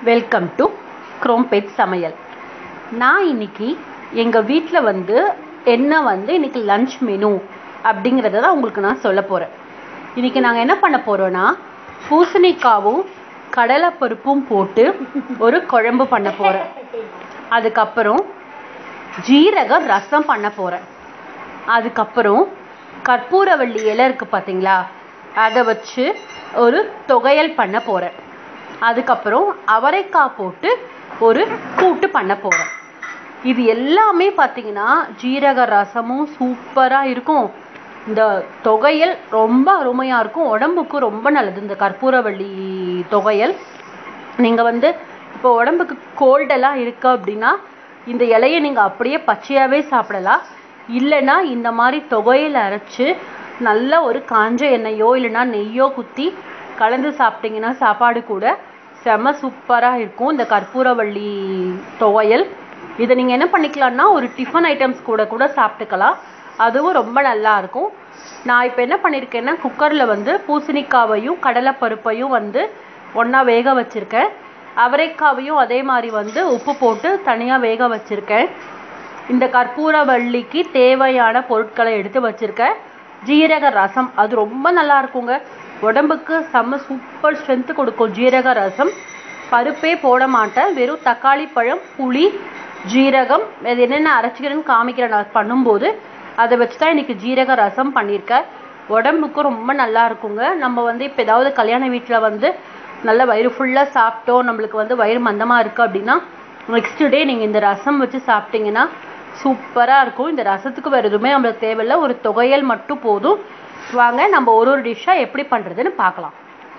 Welcome to Chromepet Samayal. நான் இன்னைக்கு எங்கள் வீட்டில் என்ன இன்னைக்கு லஞ்ச் மெனு அப்படிங்கிறத தான் உங்களுக்கு நான் சொல்ல போகிறேன். இன்றைக்கி நாங்கள் என்ன பண்ண போகிறோன்னா பூசணிக்காவும் கடலை பருப்பும் போட்டு ஒரு குழம்பு பண்ண போகிறேன். அதுக்கப்புறம் ஜீரக ரசம் பண்ண போகிறேன். அதுக்கப்புறம் கற்பூரவள்ளி இலை இருக்குது பார்த்தீங்களா, அதை வச்சு ஒரு துவையல் பண்ண போகிறேன். அதுக்கப்புறம் அவரைக்காய் போட்டு ஒரு கூட்டு பண்ண போகிறேன். இது எல்லாமே பார்த்தீங்கன்னா ஜீரக ரசமும் சூப்பராக இருக்கும். இந்த துவையல் ரொம்ப அருமையாக இருக்கும், உடம்புக்கு ரொம்ப நல்லது. இந்த கற்பூரவள்ளி துவையல் நீங்கள் இப்போ உடம்புக்கு கோல்டெல்லாம் இருக்கு அப்படின்னா இந்த இலையை நீங்கள் அப்படியே பச்சையாகவே சாப்பிடலாம். இல்லைன்னா இந்த மாதிரி துவையல் அரைச்சி நல்ல ஒரு காஞ்ச எண்ணெயோ இல்லைன்னா நெய்யோ குத்தி கலந்து சாப்பிட்டிங்கன்னா சாப்பாடு கூட செம சூப்பராக இருக்கும் இந்த கற்பூரவள்ளி துவையல். இதை நீங்கள் என்ன பண்ணிக்கலாம்னா ஒரு டிஃபன் ஐட்டம்ஸ் கூட சாப்பிட்டுக்கலாம், அதுவும் ரொம்ப நல்லா இருக்கும். நான் இப்போ என்ன பண்ணியிருக்கேன்னா குக்கரில் பூசணிக்காவையும் கடலைப்பருப்பையும் ஒன்றா வேக வச்சுருக்கேன். அவரைக்காவையும் அதே மாதிரி உப்பு போட்டு தனியாக வேக வச்சுருக்கேன். இந்த கற்பூரவள்ளிக்கு தேவையான பொருட்களை எடுத்து வச்சுருக்கேன். ஜீரக ரசம் அது ரொம்ப நல்லா இருக்குங்க, உடம்புக்கு செம்ம சூப்பர் ஸ்ட்ரென்த்து கொடுக்கும் ஜீரக ரசம். பருப்பே போட மாட்டேன், வெறும் தக்காளி பழம், புளி, ஜீரகம், அது என்னென்ன அரைச்சிக்கிறேன்னு காமிக்கிறேன் நான் பண்ணும்போது. அதை வச்சு தான் இன்றைக்கி ஜீரக ரசம் பண்ணியிருக்கேன். உடம்புக்கு ரொம்ப நல்லா இருக்குங்க. நம்ம இப்போ ஏதாவது கல்யாண வீட்டில் நல்ல வயிறு ஃபுல்லாக சாப்பிட்டோம், நம்மளுக்கு வயிறு மந்தமாக இருக்குது அப்படின்னா நெக்ஸ்ட் டே நீங்கள் இந்த ரசம் வச்சு சாப்பிட்டிங்கன்னா சூப்பராக இருக்கும். இந்த ரசத்துக்கு வேறு எதுவுமே நம்மளுக்கு தேவையில்லை, ஒரு துவையல் மட்டும் போதும். வாங்க நம்ம ஒரு டிஷ்ஷாக எப்படி பண்ணுறதுன்னு பார்க்கலாம்.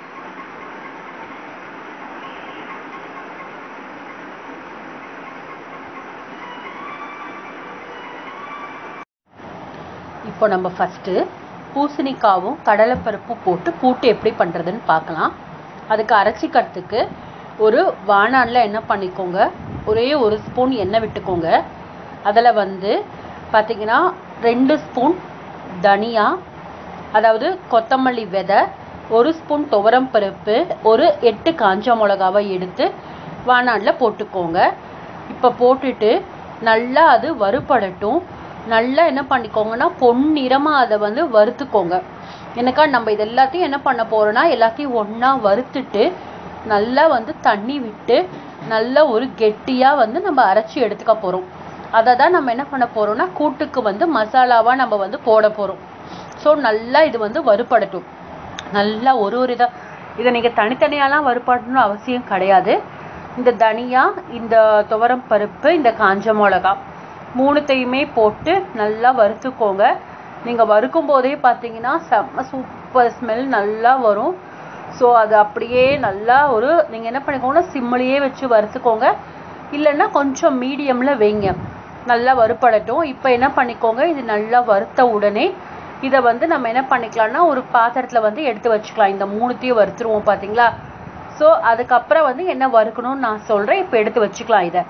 இப்போ நம்ம ஃபஸ்ட்டு பூசணிக்காவும் கடலைப்பருப்பும் போட்டு கூட்டு எப்படி பண்ணுறதுன்னு பார்க்கலாம். அதுக்கு அரைச்சிக்கிறதுக்கு ஒரு வாணலியில் என்ன பண்ணிக்கோங்க, ஒரே ஒரு ஸ்பூன் எண்ணெய் விட்டுக்கோங்க. அதில் பார்த்திங்கன்னா 2 ஸ்பூன் தனியா, அதாவது கொத்தமல்லி விதை, 1 ஸ்பூன் துவரம் பருப்பு, ஒரு 8 காஞ்ச மிளகாவை எடுத்து வாணலியில் போட்டுக்கோங்க. இப்போ போட்டுட்டு நல்லா அது வறுபடட்டும். நல்லா என்ன பண்ணிக்கோங்கன்னா பொன்னிறமாக அதை வறுத்துக்கோங்க. எனக்கா நம்ம இது எல்லாத்தையும் என்ன பண்ண போகிறோன்னா எல்லாத்தையும் ஒன்றா வறுத்துட்டு நல்லா தண்ணி விட்டு நல்லா ஒரு கெட்டியாக நம்ம அரைச்சி எடுத்துக்க போகிறோம். அதை தான் நம்ம என்ன பண்ண போகிறோம்னா கூட்டுக்கு மசாலாவாக நம்ம போட போகிறோம். ஸோ நல்லா இது வறுபடட்டும். நல்லா ஒரு இதை நீங்கள் தனித்தனியாலாம் வறுபடணும்னு அவசியம் கிடையாது. இந்த தனியா, இந்த துவரம் பருப்பு, இந்த காஞ்ச மிளகா மூணுத்தையுமே போட்டு நல்லா வறுத்துக்கோங்க. நீங்கள் வறுக்கும் போதே பார்த்தீங்கன்னா செம்ம சூப்பர் ஸ்மெல் நல்லா வரும். ஸோ அது அப்படியே நல்லா நீங்கள் என்ன பண்ணிக்கோங்கன்னா சிம்மிலேயே வச்சு வறுத்துக்கோங்க, இல்லைன்னா கொஞ்சம் மீடியமில் வைங்க. நல்லா வறுபடட்டும். இப்போ என்ன பண்ணிக்கோங்க, இது நல்லா வறுத்த உடனே இதை நம்ம என்ன பண்ணிக்கலாம்னா ஒரு பாத்திரத்தில் எடுத்து வச்சுக்கலாம். இந்த மூணுத்தையும் வறுத்துருவோம் பார்த்தீங்களா. ஸோ அதுக்கப்புறம் என்ன வறுக்கணும்னு நான் சொல்கிறேன். இப்போ எடுத்து வச்சுக்கலாம். இதை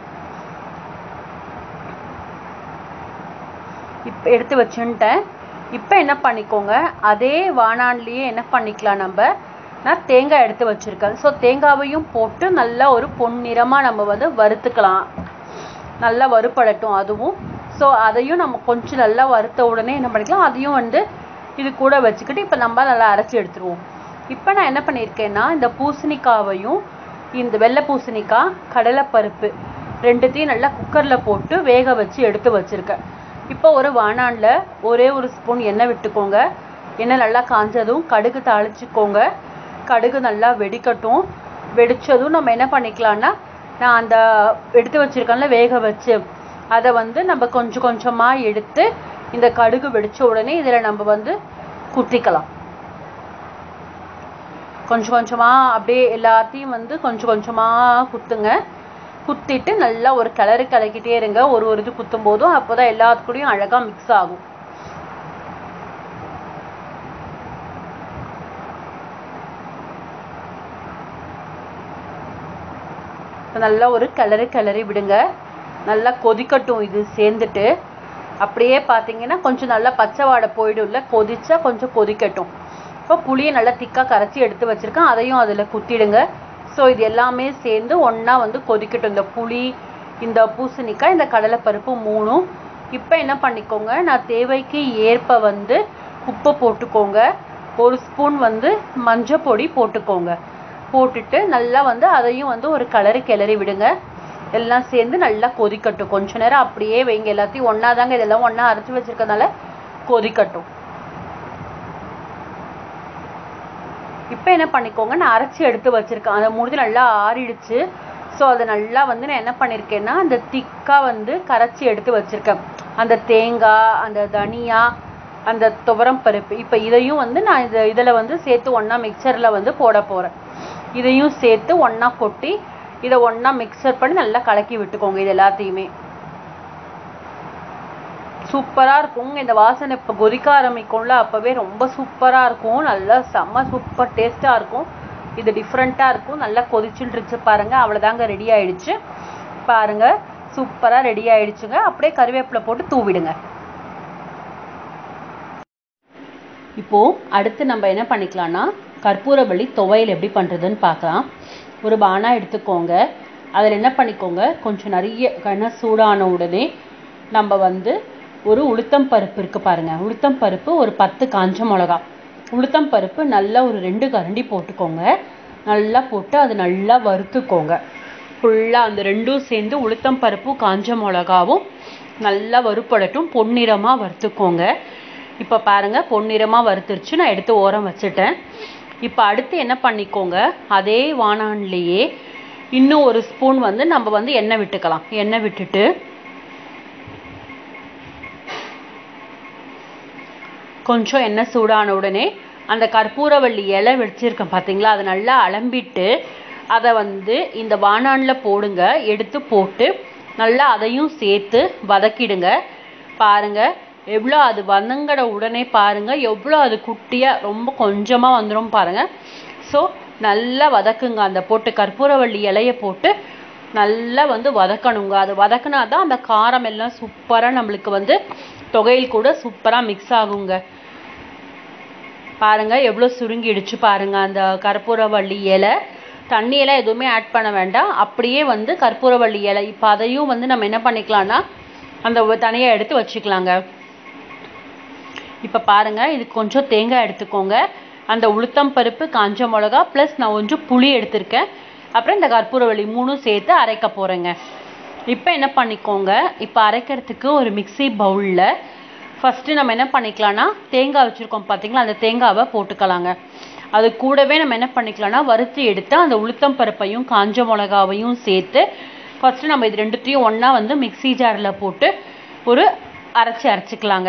இப்போ எடுத்து வச்சுட்டேன். இப்போ என்ன பண்ணிக்கோங்க, அதே வாணலிலேயே என்ன பண்ணிக்கலாம், நான் தேங்காய் எடுத்து வச்சுருக்கேன். ஸோ தேங்காவையும் போட்டு நல்லா ஒரு பொன்னிறமாக நம்ம வறுத்துக்கலாம். நல்லா வறுபடட்டும் அதுவும். ஸோ அதையும் நம்ம கொஞ்சம் நல்லா வறுத்த உடனே என்ன பண்ணிக்கலாம், அதையும் இது கூட வச்சுக்கிட்டு இப்போ நம்ம நல்லா அரைச்சி எடுத்துருவோம். இப்போ நான் என்ன பண்ணியிருக்கேன்னா இந்த பூசணிக்காவையும், இந்த வெள்ளை பூசணிக்காய், கடலைப்பருப்பு ரெண்டுத்தையும் நல்லா குக்கரில் போட்டு வேக வச்சு எடுத்து வச்சுருக்கேன். இப்போ ஒரு வாணலியில் ஒரே ஒரு ஸ்பூன் எண்ணெய் விட்டுக்கோங்க. எண்ணெய் நல்லா காஞ்சதும் கடுகு தாளிச்சிக்கோங்க. கடுகு நல்லா வெடிக்கட்டும். வெடித்ததும் நம்ம என்ன பண்ணிக்கலாம்னா நான் அந்த எடுத்து வச்சுருக்கேன்ல வேக வச்சு அதை நம்ம கொஞ்சம் கொஞ்சமாக எடுத்து இந்த கடுகு வெடித்த உடனே இதில் நம்ம குத்திக்கலாம். கொஞ்சம் கொஞ்சமாக அப்படியே எல்லாத்தையும் கொஞ்சம் கொஞ்சமாக குத்துங்க. குத்திட்டு நல்லா ஒரு கிளறிக்கிட்டே இருங்க. ஒரு இது குத்தும் போதும் அப்போ தான் எல்லாத்துக்கூடையும் அழகாக மிக்ஸ் ஆகும். நல்லா ஒரு கிளறி விடுங்க. நல்லா கொதிக்கட்டும். இது சேர்ந்துட்டு அப்படியே பார்த்தீங்கன்னா கொஞ்சம் நல்லா பச்சை வாடை போய்டும்ல, கொதிச்சா கொஞ்சம் கொதிக்கட்டும். இப்போ புளியை நல்லா திக்காக கரைச்சி எடுத்து வச்சுருக்கேன், அதையும் அதில் குத்திடுங்க. ஸோ இது எல்லாமே சேர்ந்து ஒன்றா வந்து கொதிக்கட்டும். இந்த புளி, இந்த பூசணிக்காய், இந்த கடலைப்பருப்பு மூணும். இப்போ என்ன பண்ணிக்கோங்க, நான் தேவைக்கு ஏற்ப வந்து உப்பு போட்டுக்கோங்க. 1 ஸ்பூன் வந்து மஞ்சள் பொடி போட்டுக்கோங்க. போட்டுட்டு நல்லா வந்து அதையும் வந்து ஒரு கிளறி விடுங்க. எல்லாம் சேர்ந்து நல்லா கொதிக்கட்டும். கொஞ்ச நேரம் அப்படியே வைங்க. எல்லாத்தையும் ஒன்றா தாங்க, இதெல்லாம் ஒன்றா அரைச்சி வச்சுருக்கனால கொதிக்கட்டும். இப்போ என்ன பண்ணிக்கோங்க, நான் அரைச்சி எடுத்து வச்சுருக்கேன். அதை முடிஞ்சு நல்லா ஆறிடுச்சு. ஸோ அதை நல்லா வந்து நான் என்ன பண்ணியிருக்கேன்னா அந்த திக்காக வந்து கரைச்சி எடுத்து வச்சுருக்கேன். அந்த தேங்காய், அந்த தனியா, அந்த துவரம் பருப்பு, இப்போ இதையும் வந்து நான் இதில் வந்து சேர்த்து ஒன்றா மிக்சரில் வந்து போட போகிறேன். இதையும் சேர்த்து ஒன்றா கொட்டி இதை ஒன்றா மிக்சர் பண்ணி நல்லா கலக்கி விட்டுக்கோங்க. இது எல்லாத்தையுமே சூப்பராக இருக்கும். இந்த வாசனை இப்போ கொதிக்க ஆரம்பிக்கும்ல, அப்போவே ரொம்ப சூப்பராக இருக்கும். நல்லா செம்ம சூப்பர் டேஸ்ட்டாக இருக்கும். இது டிஃப்ரெண்ட்டாக இருக்கும். நல்லா கொதிச்சுட்டுருச்சு பாருங்கள். அவ்வளோதாங்க, ரெடி ஆகிடுச்சு பாருங்கள். சூப்பராக ரெடி ஆகிடுச்சுங்க. அப்படியே கருவேப்பிலை போட்டு தூவிடுங்க. இப்போது அடுத்து நம்ம என்ன பண்ணிக்கலாம்னா கற்பூரவள்ளி துவையல் எப்படி பண்ணுறதுன்னு பார்க்கலாம். ஒரு பானா எடுத்துக்கோங்க. அதில் என்ன பண்ணிக்கோங்க, கொஞ்சம் நிறைய எண்ணெய் சூடான உடனே நம்ம வந்து ஒரு உளுத்தம் பருப்பு இருக்குது பாருங்கள். உளுத்தம் பருப்பு ஒரு 10 காஞ்ச மிளகா. உளுத்தம் பருப்பு நல்லா ஒரு 2 கரண்டி போட்டுக்கோங்க. நல்லா போட்டு அது நல்லா வறுத்துக்கோங்க. ஃபுல்லாக அந்த ரெண்டும் சேர்ந்து உளுத்தம் பருப்பும் காஞ்ச மிளகாவும் நல்லா வறுப்படட்டும். பொன்னிறமாக வறுத்துக்கோங்க. இப்போ பாருங்கள், பொன்னிறமாக வறுத்துருச்சு. நான் எடுத்து ஓரம் வச்சுட்டேன். இப்போ அடுத்து என்ன பண்ணிக்கோங்க, அதே வாணலிலேயே இன்னும் 1 ஸ்பூன் வந்து நம்ம வந்து எண்ணெய் விட்டுக்கலாம். எண்ணெய் விட்டுட்டு கொஞ்சம் எண்ணெய் சூடான உடனே அந்த கற்பூரவள்ளி இலை வச்சுருக்கேன் பார்த்தீங்களா, அதை நல்லா அலம்பிட்டு அதை வந்து இந்த வாணலில் போடுங்க. எடுத்து போட்டு நல்லா அதையும் சேர்த்து வதக்கிடுங்க. பாருங்கள் எவ்வளோ அது வதங்கிட உடனே பாருங்கள் எவ்வளோ அது குட்டியாக ரொம்ப கொஞ்சமாக வந்துடும் பாருங்கள். ஸோ நல்லா வதக்குங்க. அந்த போட்டு கற்பூரவள்ளி இலையை போட்டு நல்லா வந்து வதக்கணுங்க. அது வதக்குனா தான் அந்த காரம் எல்லாம் சூப்பராக நம்மளுக்கு வந்து தொகையில் கூட சூப்பராக மிக்ஸ் ஆகுங்க. பாருங்கள் எவ்வளோ சுருங்கிடுச்சு பாருங்கள் அந்த கற்பூரவள்ளி இலை. தண்ணியெல்லாம் எதுவுமே ஆட் பண்ண வேண்டாம். அப்படியே வந்து கற்பூரவள்ளி இலை. இப்போ அதையும் வந்து நம்ம என்ன பண்ணிக்கலாம்னா அந்த தனியாக எடுத்து வச்சுக்கலாங்க. இப்போ பாருங்கள், இதுக்கு கொஞ்சம் தேங்காய் எடுத்துக்கோங்க. அந்த உளுத்தம் பருப்பு, காஞ்ச மிளகா ப்ளஸ் நான் கொஞ்சம் புளி எடுத்திருக்கேன். அப்புறம் இந்த கற்பூரவள்ளி 3 சேர்த்து அரைக்க போகிறேங்க. இப்போ என்ன பண்ணிக்கோங்க, இப்போ அரைக்கிறதுக்கு ஒரு மிக்ஸி பவுலில் ஃபஸ்ட்டு நம்ம என்ன பண்ணிக்கலாம்னா தேங்காய் வச்சுருக்கோம் பார்த்தீங்களா, அந்த தேங்காவை போட்டுக்கலாங்க. அது கூடவே நம்ம என்ன பண்ணிக்கலாம்னா வறுத்து எடுத்து அந்த உளுத்தம் பருப்பையும் காஞ்ச மிளகாவையும் சேர்த்து ஃபஸ்ட்டு நம்ம இது ரெண்டுத்தையும் ஒன்றா வந்து மிக்ஸி ஜாரில் போட்டு ஒரு அரைச்சிக்கலாங்க.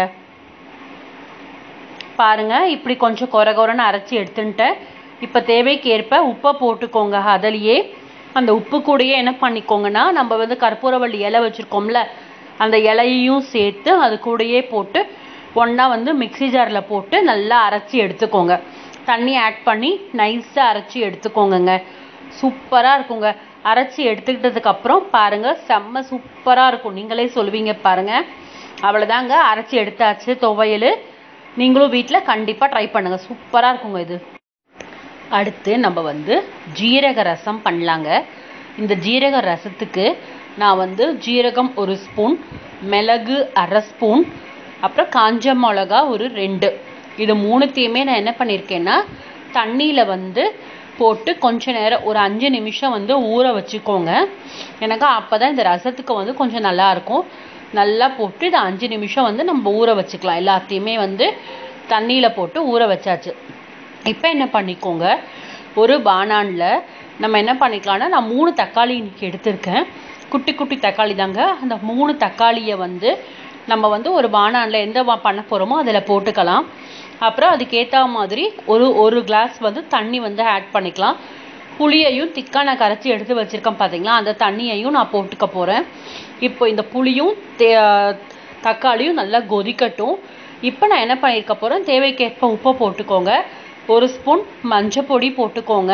பாருங்கள் இப்படி கொஞ்சம் கொரன்னு அரைச்சி எடுத்துட்டேன். இப்போ தேவைக்கு ஏற்ப உப்பை போட்டுக்கோங்க. அதிலேயே அந்த உப்பு கூடயே என்ன பண்ணிக்கோங்கன்னா நம்ம வந்து கற்பூரவள்ளி இலை வச்சுருக்கோம்ல, அந்த இலையையும் சேர்த்து அது கூடயே போட்டு ஒன்றா வந்து மிக்ஸி ஜாரில் போட்டு நல்லா அரைச்சி எடுத்துக்கோங்க. தண்ணி ஆட் பண்ணி நைஸாக அரைச்சி எடுத்துக்கோங்கங்க. சூப்பராக இருக்குங்க. அரைச்சி எடுத்துக்கிட்டதுக்கப்புறம் பாருங்கள் செம்ம சூப்பராக இருக்கும். நீங்களே சொல்லுவீங்க பாருங்கள். அவ்வளோதாங்க, அரைச்சி எடுத்தாச்சு துவையல். நீங்களும் வீட்டில் கண்டிப்பாக ட்ரை பண்ணுங்கள். சூப்பராக இருக்குங்க இது. அடுத்து நம்ம வந்து ஜீரக ரசம் பண்ணலாங்க. இந்த ஜீரக ரசத்துக்கு நான் வந்து ஜீரகம் 1 ஸ்பூன், மிளகு 1/2 ஸ்பூன், அப்புறம் காஞ்ச மிளகா ஒரு 2, இது 3த்தையுமே நான் என்ன பண்ணியிருக்கேன்னா தண்ணியில் வந்து போட்டு கொஞ்ச நேரம் ஒரு 5 நிமிஷம் வந்து ஊற வச்சுக்கோங்க. எனக்கு அப்போ தான் இந்த ரசத்துக்கு வந்து கொஞ்சம் நல்லாயிருக்கும். நல்லா போட்டு இதை 5 நிமிஷம் வந்து நம்ம ஊற வச்சுக்கலாம். எல்லாத்தையுமே வந்து தண்ணியில் போட்டு ஊற வச்சாச்சு. இப்போ என்ன பண்ணிக்கோங்க, ஒரு பானானில் நம்ம என்ன பண்ணிக்கலாம்னா நான் 3 தக்காளி இன்றைக்கி எடுத்திருக்கேன். குட்டி குட்டி தக்காளி தாங்க. அந்த 3 தக்காளியை வந்து நம்ம வந்து ஒரு பானானில் எந்த பண்ண போகிறோமோ அதில் போட்டுக்கலாம். அப்புறம் அதுக்கேற்ற மாதிரி ஒரு கிளாஸ் வந்து தண்ணி வந்து ஆட் பண்ணிக்கலாம். புளியையும் திக்காக நான் கரைச்சி எடுத்து வச்சுருக்கேன் பார்த்தீங்களா, அந்த தண்ணியையும் நான் போட்டுக்க போகிறேன். இப்போ இந்த புளியும் தக்காளியும் நல்லா கொதிக்கட்டும். இப்போ நான் என்ன பண்ணியிருக்க போகிறேன், தேவைக்கேற்ப உப்பை போட்டுக்கோங்க. 1 ஸ்பூன் மஞ்சள் பொடி போட்டுக்கோங்க.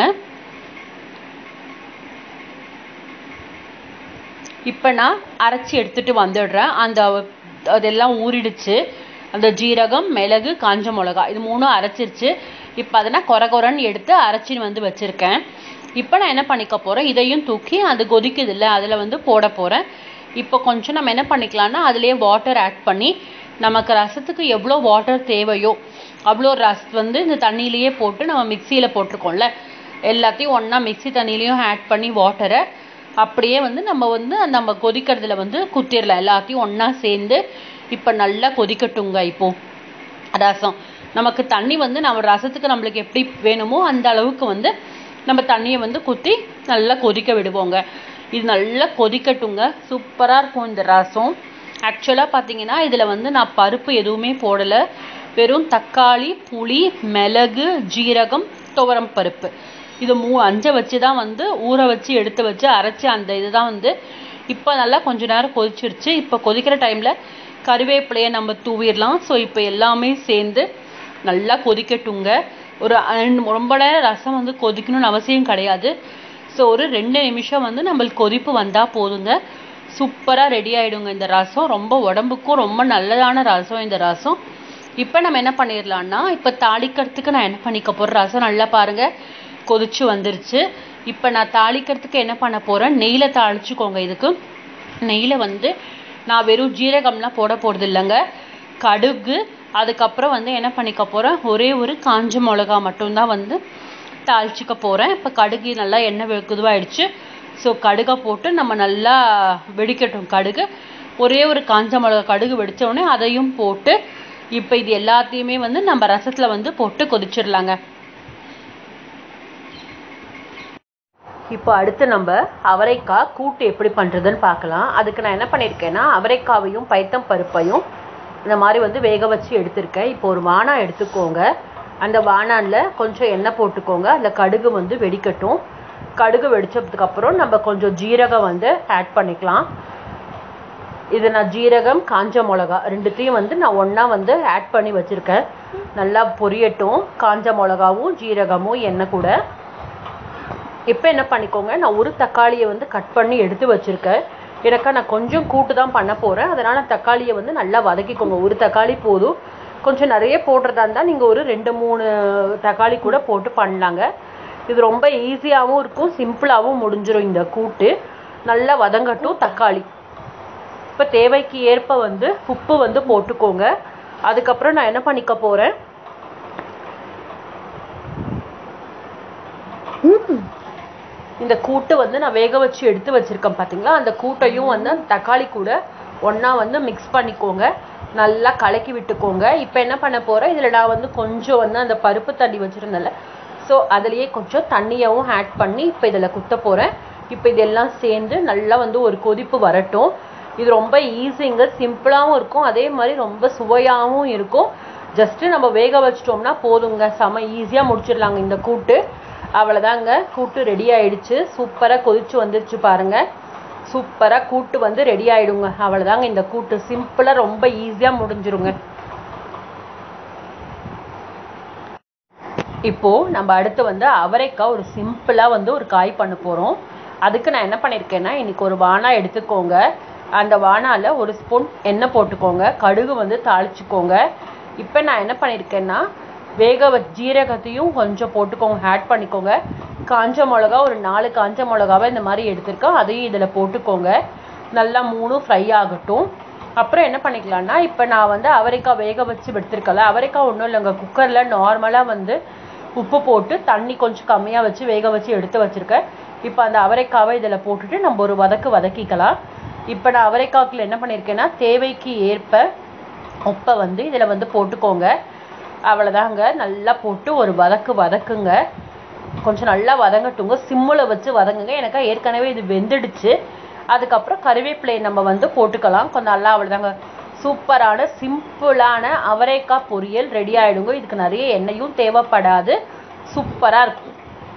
இப்போ நான் அரைச்சி எடுத்துகிட்டு வந்துடுறேன். அதெல்லாம் ஊறிடுச்சு. அந்த ஜீரகம், மிளகு, காஞ்ச மிளகா இது 3 அரைச்சிருச்சு. இப்போ அதை நான் கொரன்னு எடுத்து அரைச்சின்னு வந்து வச்சுருக்கேன். இப்போ நான் என்ன பண்ணிக்க போகிறேன், இதையும் தூக்கி அது கொதிக்குது இல்லை அதில் வந்து போட போகிறேன். இப்போ கொஞ்சம் நம்ம என்ன பண்ணிக்கலாம்னா அதுலேயே வாட்டர் ஆட் பண்ணி நமக்கு ரசத்துக்கு எவ்வளோ வாட்டர் தேவையோ அவ்வளோ வந்து இந்த தண்ணியிலையே போட்டு நம்ம மிக்சியில் போட்டிருக்கோம்ல எல்லாத்தையும் ஒன்றா மிக்சி தண்ணியிலையும் ஆட் பண்ணி வாட்டரை அப்படியே வந்து நம்ம கொதிக்கிறதுல வந்து குத்திடலாம் எல்லாத்தையும் ஒன்றா சேர்ந்து. இப்போ நல்லா கொதிக்கட்டுங்க. இப்போது ரசம் நமக்கு தண்ணி வந்து நம்ம ரசத்துக்கு நம்மளுக்கு எப்படி வேணுமோ அந்த அளவுக்கு வந்து நம்ம தண்ணியை வந்து குத்தி நல்லா கொதிக்க விடுவோங்க. இது நல்லா கொதிக்கட்டுங்க. சூப்பராக இருக்கும் இந்த ரசம். ஆக்சுவலாக பார்த்தீங்கன்னா இதில் வந்து நான் பருப்பு எதுவுமே போடலை, வெறும் தக்காளி, புளி, மிளகு, ஜீரகம், துவரம் பருப்பு இது 5 வச்சு தான் வந்து ஊற வச்சு எடுத்து வச்சு அரைச்சி அந்த இதுதான் வந்து. இப்போ நல்லா கொஞ்ச நேரம் கொதிச்சிருச்சு. இப்போ கொதிக்கிற டைமில் கருவேப்பிலையை நம்ம தூவிடலாம். ஸோ இப்போ எல்லாமே சேர்ந்து நல்லா கொதிக்கட்டுங்க. ஒரு ரொம்ப நேரம் ரசம் வந்து கொதிக்கணும்னு அவசியம் கிடையாது. ஸோ ஒரு 2 நிமிஷம் வந்து நம்மளுக்கு கொதிப்பு வந்தால் போதுங்க. சூப்பராக ரெடி ஆகிடுங்க இந்த ரசம். ரொம்ப உடம்புக்கும் ரொம்ப நல்லதான ரசம் இந்த ரசம். இப்போ நம்ம என்ன பண்ணிடலான்னா இப்போ தாளிக்கிறதுக்கு நான் என்ன பண்ணிக்க போகிறேன், ரசம் நல்லா பாருங்கள் கொதிச்சு வந்துருச்சு. இப்போ நான் தாளிக்கிறதுக்கு என்ன பண்ண போகிறேன், நெய்யில் தாளிச்சுக்கோங்க. இதுக்கு நெய்யில் வந்து நான் வெறும் ஜீரகம்லாம் போட போகிறது இல்லைங்க, கடுகு, அதுக்கப்புறம் வந்து என்ன பண்ணிக்க போகிறேன் ஒரே ஒரு காஞ்ச மிளகா மட்டும்தான் வந்து தாளிச்சிக்க போகிறேன். இப்போ கடுகு நல்லா எண்ணெய் இதுவாகிடுச்சு. ஸோ கடுகை போட்டு நம்ம நல்லா வெடிக்கட்டும். கடுகு ஒரே ஒரு காஞ்ச மிளகா கடுகு வெடித்தோடனே அதையும் போட்டு இப்போ இது எல்லாத்தையுமே வந்து நம்ம ரசத்தில் வந்து போட்டு கொதிச்சிடலாங்க. இப்போ அடுத்து நம்ம அவரைக்காய் கூட்டு எப்படி பண்ணுறதுன்னு பார்க்கலாம். அதுக்கு நான் என்ன பண்ணியிருக்கேன்னா அவரைக்காவையும் பைத்தம் பருப்பையும் இந்த மாதிரி வந்து வேக வச்சு எடுத்திருக்கேன். இப்போ ஒரு வாணா எடுத்துக்கோங்க. அந்த வாணானில் கொஞ்சம் எண்ணெய் போட்டுக்கோங்க. அதில் கடுகு வந்து வெடிக்கட்டும். கடுகு வெடிச்சதுக்கப்புறம் நம்ம கொஞ்சம் ஜீரகம் வந்து ஆட் பண்ணிக்கலாம். இது நான் ஜீரகம் காஞ்ச மிளகா ரெண்டுத்தையும் வந்து நான் ஒன்றா வந்து ஆட் பண்ணி வச்சுருக்கேன். நல்லா பொரியட்டும் காஞ்ச மிளகாவும் ஜீரகமும் எண்ணெய் கூட. இப்போ என்ன பண்ணிக்கோங்க, நான் ஒரு தக்காளியை வந்து கட் பண்ணி எடுத்து வச்சுருக்கேன். எனக்கு நான் கொஞ்சம் கூட்டு தான் பண்ண போகிறேன். அதனால் தக்காளியை வந்து நல்லா வதக்கிக்கோங்க. ஒரு தக்காளி போதும். கொஞ்சம் நிறைய போடுறதா இருந்தால் நீங்கள் ஒரு 2-3 தக்காளி கூட போட்டு பண்ணலாங்க. இது ரொம்ப ஈஸியாகவும் இருக்கும், சிம்பிளாகவும் முடிஞ்சிடும் இந்த கூட்டு. நல்லா வதங்கட்டும் தக்காளி. இப்போ தேவைக்கு ஏற்ப வந்து உப்பு வந்து போட்டுக்கோங்க. அதுக்கப்புறம் நான் என்ன பண்ணிக்க போகிறேன், இந்த கூட்டு வந்து நான் வேக வச்சு எடுத்து வச்சுருக்கேன் பார்த்தீங்களா, அந்த கூட்டையும் வந்து அந்த தக்காளி கூட ஒன்றா வந்து மிக்ஸ் பண்ணிக்கோங்க. நல்லா கலக்கி விட்டுக்கோங்க. இப்போ என்ன பண்ண போகிறேன், இதில் நான் வந்து கொஞ்சம் வந்து அந்த பருப்பு தண்ணி வச்சுருந்தேன்ல, ஸோ அதுலேயே கொஞ்சம் தண்ணியாகவும் ஆட் பண்ணி இப்போ இதில் குத்த போகிறேன். இப்போ இதெல்லாம் சேர்ந்து நல்லா வந்து ஒரு கொதிப்பு வரட்டும். இது ரொம்ப ஈஸிங்க, சிம்பிளாகவும் இருக்கும், அதே மாதிரி ரொம்ப சுவையாகவும் இருக்கும். ஜஸ்ட்டு நம்ம வேக வச்சிட்டோம்னா போதுங்க, செம ஈஸியாக முடிச்சிடலாங்க இந்த கூட்டு. அவ்வளோதாங்க, கூட்டு ரெடி ஆகிடுச்சு. சூப்பராக கொதிச்சு வந்துருச்சு பாருங்கள். சூப்பராக கூட்டு வந்து ரெடி ஆகிடுங்க. அவ்வளோதாங்க இந்த கூட்டு, சிம்பிளாக ரொம்ப ஈஸியாக முடிஞ்சிருங்க. இப்போது நம்ம அடுத்து வந்து அவரைக்காய் ஒரு சிம்பிளாக வந்து ஒரு காய் பண்ண போகிறோம். அதுக்கு நான் என்ன பண்ணியிருக்கேன்னா இன்றைக்கி ஒரு வாணா எடுத்துக்கோங்க. அந்த வாணாவில் ஒரு ஸ்பூன் எண்ணெய் போட்டுக்கோங்க. கடுகு வந்து தாளிச்சுக்கோங்க. இப்போ நான் என்ன பண்ணியிருக்கேன்னா ஜீரகத்தையும் கொஞ்சம் போட்டுக்கோங்க, ஆட் பண்ணிக்கோங்க. காஞ்ச மிளகா ஒரு 4 காஞ்ச மிளகாவை இந்த மாதிரி எடுத்துருக்கோம், அதையும் இதில் போட்டுக்கோங்க. நல்லா 3 ஃப்ரை ஆகட்டும். அப்புறம் என்ன பண்ணிக்கலாம்னா இப்போ நான் வந்து அவரைக்காய் வேக வச்சு எடுத்துருக்கல, அவரைக்காய் ஒன்றும் இல்லைங்க, குக்கரில் நார்மலாக வந்து உப்பு போட்டு தண்ணி கொஞ்சம் கம்மியாக வச்சு வேக வச்சு எடுத்து வச்சுருக்கேன். இப்போ அந்த அவரைக்காவை இதில் போட்டுட்டு நம்ம ஒரு வதக்கிக்கலாம். இப்போ நான் அவரைக்காய்க்குள்ள என்ன பண்ணியிருக்கேன்னா தேவைக்கு ஏற்ப உப்பை வந்து இதில் வந்து போட்டுக்கோங்க. அவ்வளோதாங்க, நல்லா போட்டு ஒரு வதக்குங்க. கொஞ்சம் நல்லா வதங்கட்டுங்க, சிம்மில் வச்சு வதங்குங்க. எனக்கு ஏற்கனவே இது வெந்துடுச்சு. அதுக்கப்புறம் கருவேப்பிலையை நம்ம வந்து போட்டுக்கலாம் கொஞ்சம் நல்லா. அவ்வளோதாங்க, சூப்பரான சிம்பிளான அவரைக்காய் பொரியல் ரெடி ஆகிடுங்க. இதுக்கு நிறைய எண்ணெயும் தேவைப்படாது, சூப்பராக இருக்கும்.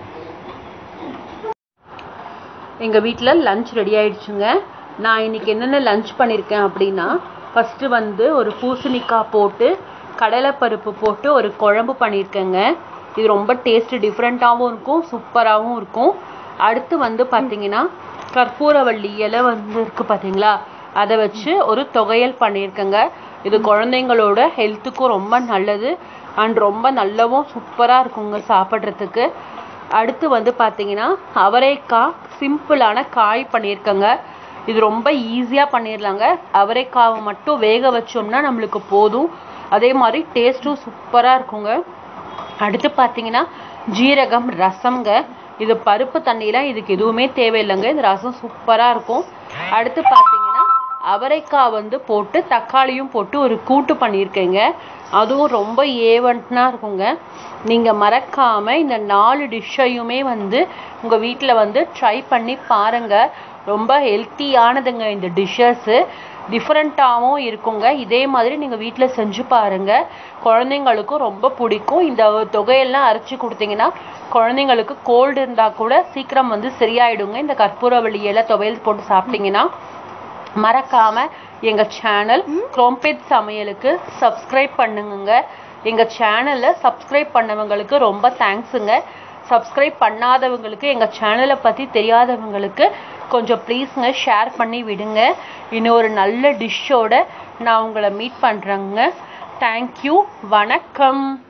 எங்கள் வீட்டில் லஞ்ச் ரெடி ஆகிடுச்சுங்க. நான் இன்றைக்கி என்னென்ன லஞ்ச் பண்ணியிருக்கேன் அப்படின்னா, ஃபஸ்ட்டு வந்து ஒரு பூசணிக்காய் போட்டு கடலைப்பருப்பு போட்டு ஒரு குழம்பு பண்ணியிருக்கேங்க. இது ரொம்ப டேஸ்ட்டு டிஃப்ரெண்ட்டாகவும் இருக்கும், சூப்பராகவும் இருக்கும். அடுத்து வந்து பார்த்திங்கன்னா கற்பூரவள்ளி இலை வந்து இருக்குது பார்த்தீங்களா, அதை வச்சு ஒரு துவையல் பண்ணியிருக்கேங்க. இது குழந்தைங்களோட ஹெல்த்துக்கும் ரொம்ப நல்லது அண்ட் ரொம்ப நல்லாவும் சூப்பராக இருக்குங்க சாப்பிட்றதுக்கு. அடுத்து வந்து பார்த்தீங்கன்னா அவரைக்காய் சிம்பிளான காய் பண்ணியிருக்கேங்க. இது ரொம்ப ஈஸியாக பண்ணிடலாங்க. அவரைக்காவை மட்டும் வேக வச்சோம்னா நம்மளுக்கு போதும். அதே மாதிரி டேஸ்ட்டும் சூப்பராக இருக்குங்க. அடுத்து பார்த்தீங்கன்னா ஜீரகம் ரசம்ங்க. இது பருப்பு தண்ணியில் இதுக்கு எதுவுமே தேவையில்லைங்க. இந்த ரசம் சூப்பராக இருக்கும். அடுத்து பார்த்தீங்கன்னா அவரைக்காய் வந்து போட்டு தக்காளியும் போட்டு ஒரு கூட்டு பண்ணியிருக்கேங்க. அதுவும் ரொம்ப ஏவன்ட்னா இருக்குங்க. நீங்கள் மறக்காமல் இந்த 4 டிஷ்ஷையுமே வந்து உங்கள் வீட்டில் வந்து ட்ரை பண்ணி பாருங்கள். ரொம்ப ஹெல்த்தியானதுங்க இந்த டிஷ்ஷஸ்ஸு. டிஃப்ரெண்ட்டாகவும் இருக்குங்க. இதே மாதிரி நீங்கள் வீட்டில் செஞ்சு பாருங்கள். குழந்தைங்களுக்கும் ரொம்ப பிடிக்கும். இந்த தொகையெல்லாம் அரைச்சி கொடுத்தீங்கன்னா குழந்தைங்களுக்கு கோல்டு இருந்தால் கூட சீக்கிரம் வந்து சரியாயிடுங்க. இந்த கற்பூரவள்ளி இலை துவையல் போட்டு சாப்பிட்டீங்கன்னா. மறக்காமல் எங்கள் சேனல் குரோம்பெட் சமையலுக்கு சப்ஸ்கிரைப் பண்ணுங்க. எங்கள் சேனலில் சப்ஸ்கிரைப் பண்ணவங்களுக்கு ரொம்ப தேங்க்ஸுங்க. சப்ஸ்கிரைப் பண்ணாதவங்களுக்கு எங்கள் சேனலை பற்றி தெரியாதவங்களுக்கு கொஞ்சம் ப்ளீஸுங்க ஷேர் பண்ணி விடுங்க. இன்னொரு நல்ல டிஷ்ஷோட நான் உங்களை மீட் பண்ணுறேங்க. தேங்க்யூ. வணக்கம்.